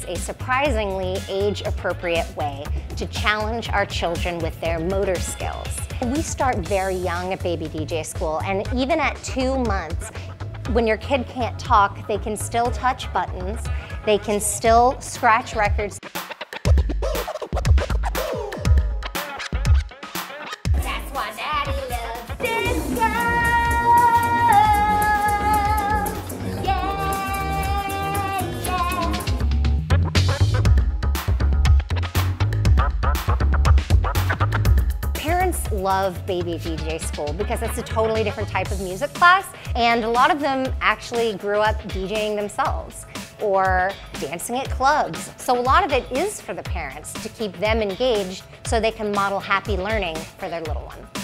a surprisingly age-appropriate way to challenge our children with their motor skills. We start very young at Baby DJ School, and even at 2 months, when your kid can't talk, they can still touch buttons, they can still scratch records. That's why Daddy loves disco! Yeah, yeah. Parents love Baby DJ School because it's a totally different type of music class, and a lot of them actually grew up DJing themselves or dancing at clubs. So a lot of it is for the parents to keep them engaged so they can model happy learning for their little one.